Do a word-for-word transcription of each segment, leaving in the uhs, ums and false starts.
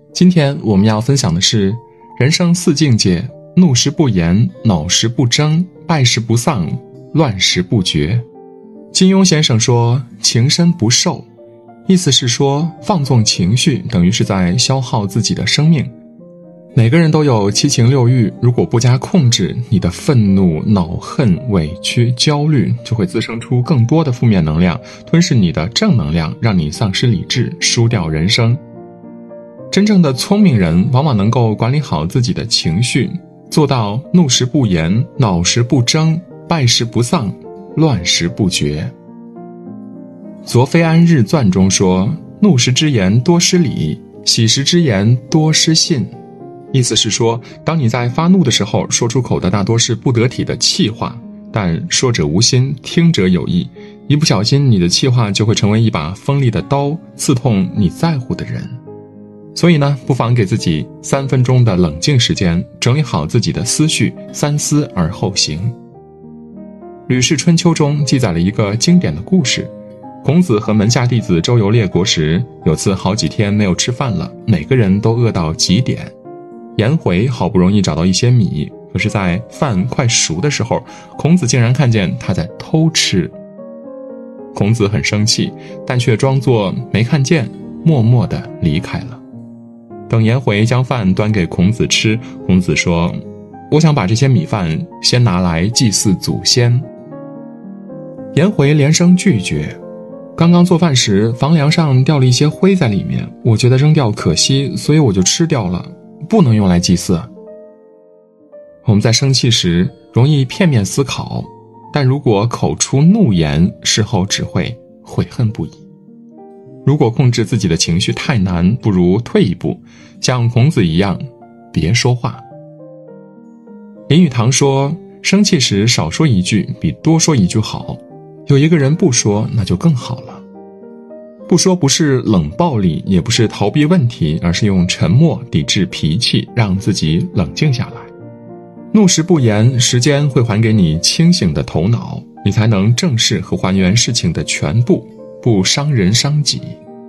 今天我们要分享的是人生四境界：怒时不言，恼时不争，败时不丧，乱时不绝。金庸先生说情深不寿，意思是说放纵情绪等于是在消耗自己的生命。每个人都有七情六欲，如果不加控制，你的愤怒、恼恨、委屈、焦虑就会滋生出更多的负面能量，吞噬你的正能量，让你丧失理智，输掉人生。真正的聪明人往往能够管理好自己的情绪，做到怒时不言，恼时不争，败时不丧，乱时不绝。左非安日传中说，怒时之言多失礼，喜时之言多失信。意思是说，当你在发怒的时候，说出口的大多是不得体的气话，但说者无心，听者有意，一不小心你的气话就会成为一把锋利的刀，刺痛你在乎的人。所以呢，不妨给自己三分钟的冷静时间，整理好自己的思绪，三思而后行。吕氏春秋中记载了一个经典的故事，孔子和门下弟子周游列国时，有次好几天没有吃饭了，每个人都饿到极点。颜回好不容易找到一些米，可是在饭快熟的时候，孔子竟然看见他在偷吃。孔子很生气，但却装作没看见，默默地离开了。等颜回将饭端给孔子吃，孔子说，我想把这些米饭先拿来祭祀祖先。颜回连声拒绝，刚刚做饭时房梁上掉了一些灰在里面，我觉得扔掉可惜，所以我就吃掉了，不能用来祭祀。我们在生气时容易片面思考，但如果口出怒言，事后只会悔恨不已。如果控制自己的情绪太难，不如退一步，像孔子一样，别说话。林语堂说，生气时少说一句比多说一句好，有一个人不说，那就更好了。不说不是冷暴力，也不是逃避问题，而是用沉默抵制脾气，让自己冷静下来。怒时不言，时间会还给你清醒的头脑，你才能正视和还原事情的全部，不伤人伤己。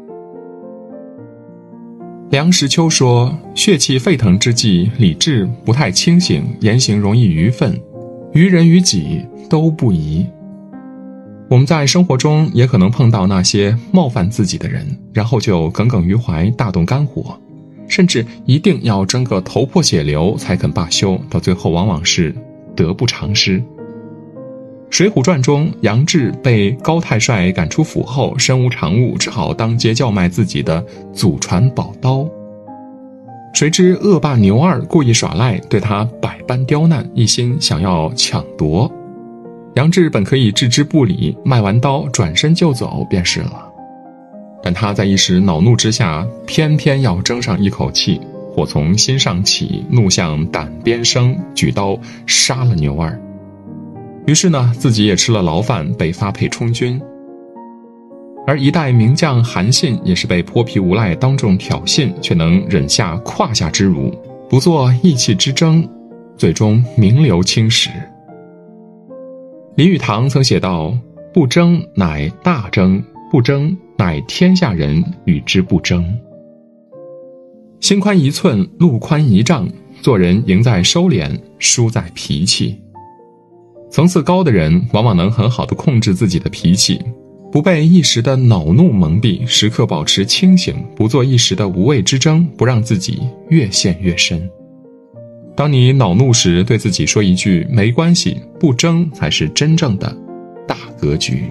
梁实秋说，血气沸腾之际，理智不太清醒，言行容易愚愤，于人于己都不宜。我们在生活中也可能碰到那些冒犯自己的人，然后就耿耿于怀，大动肝火，甚至一定要争个头破血流才肯罢休，到最后往往是得不偿失。水浒传中，杨志被高太帅赶出府后，身无长物，只好当街叫卖自己的祖传宝刀。谁知恶霸牛二故意耍赖，对他百般刁难，一心想要抢夺。杨志本可以置之不理，卖完刀转身就走便是了，但他在一时恼怒之下，偏偏要争上一口气，火从心上起，怒向胆边生，举刀杀了牛二。于是呢，自己也吃了牢饭，被发配充军。而一代名将韩信也是被泼皮无赖当众挑衅，却能忍下胯下之辱，不做意气之争，最终名留青史。林语堂曾写道，不争乃大争，不争乃天下人与之不争。心宽一寸，路宽一丈，做人赢在收敛，输在脾气。层次高的人往往能很好地控制自己的脾气，不被一时的恼怒蒙蔽，时刻保持清醒，不做一时的无谓之争，不让自己越陷越深。当你恼怒时，对自己说一句没关系，不争才是真正的大格局。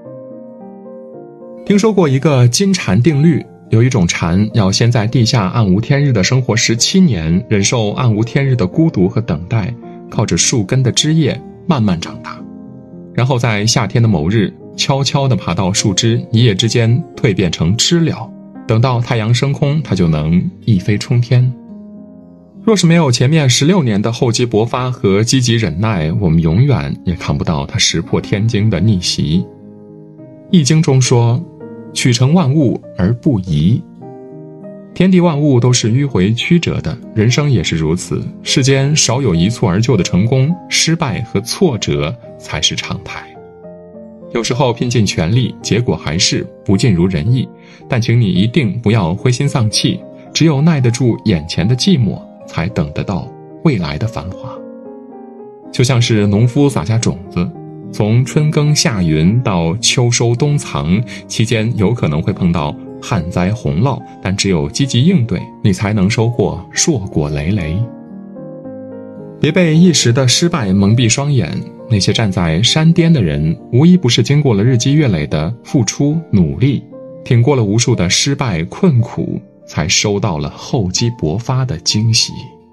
听说过一个金蝉定律，有一种蝉要先在地下暗无天日的生活十七年，忍受暗无天日的孤独和等待，靠着树根的枝叶慢慢长大，然后在夏天的某日悄悄地爬到树枝，一夜之间蜕变成知了，等到太阳升空，它就能一飞冲天。若是没有前面十六年的厚积薄发和积极忍耐，我们永远也看不到它石破天惊的逆袭。易经中说，取成万物而不移。天地万物都是迂回曲折的，人生也是如此，世间少有一蹴而就的成功，失败和挫折才是常态。有时候拼尽全力，结果还是不尽如人意，但请你一定不要灰心丧气， 只有耐得住眼前的寂寞，才等得到未来的繁华。就像是农夫撒下种子，从春耕夏耘到秋收冬藏，期间有可能会碰到旱灾洪涝，但只有积极应对，你才能收获硕果累累。别被一时的失败蒙蔽双眼，那些站在山巅的人，无一不是经过了日积月累的付出努力，挺过了无数的失败困苦，才收到了厚积薄发的惊喜。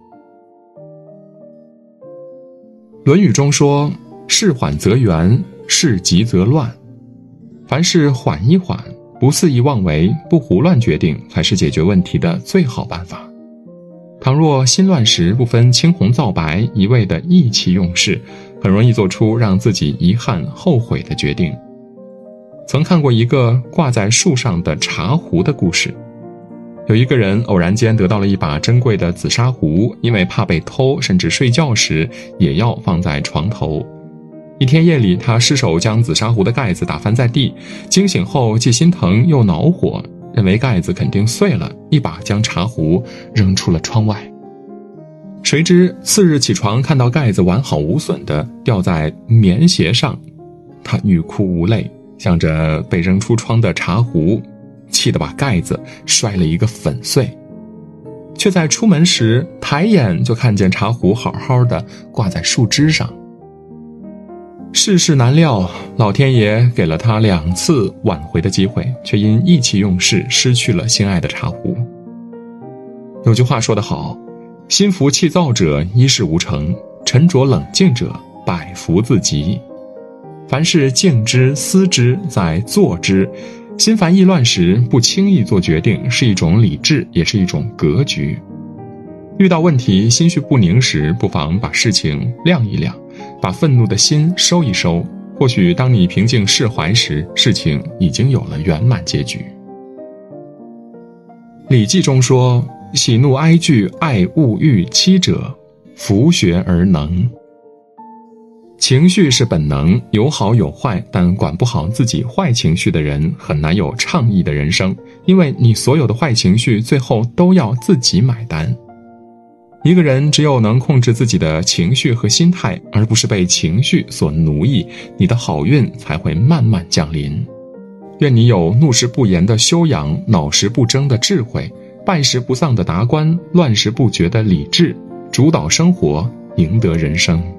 论语中说，事缓则圆，事急则乱。凡事缓一缓，不肆意妄为，不胡乱决定，才是解决问题的最好办法。倘若心乱时不分青红皂白，一味的意气用事，很容易做出让自己遗憾后悔的决定。曾看过一个挂在树上的茶壶的故事。有一个人偶然间得到了一把珍贵的紫砂壶，因为怕被偷，甚至睡觉时也要放在床头。一天夜里，他失手将紫砂壶的盖子打翻在地，惊醒后既心疼又恼火，认为盖子肯定碎了，一把将茶壶扔出了窗外。谁知次日起床，看到盖子完好无损地吊在棉鞋上，他欲哭无泪，向着被扔出窗的茶壶，气得把盖子摔了一个粉碎，却在出门时抬眼就看见茶壶好好的挂在树枝上。世事难料，老天爷给了他两次挽回的机会，却因意气用事失去了心爱的茶壶。有句话说得好，心浮气躁者一事无成，沉着冷静者百福自集。凡事静之思之再做之，心烦意乱时不轻易做决定，是一种理智，也是一种格局。遇到问题心绪不宁时，不妨把事情晾一晾，把愤怒的心收一收，或许当你平静释怀时，事情已经有了圆满结局。礼记中说，喜怒哀惧爱恶欲七者，弗学而能。情绪是本能，有好有坏，但管不好自己坏情绪的人，很难有畅意的人生，因为你所有的坏情绪最后都要自己买单。一个人只有能控制自己的情绪和心态，而不是被情绪所奴役，你的好运才会慢慢降临。愿你有怒时不言的修养，恼时不争的智慧，败时不丧的达观，乱时不决的理智，主导生活，赢得人生。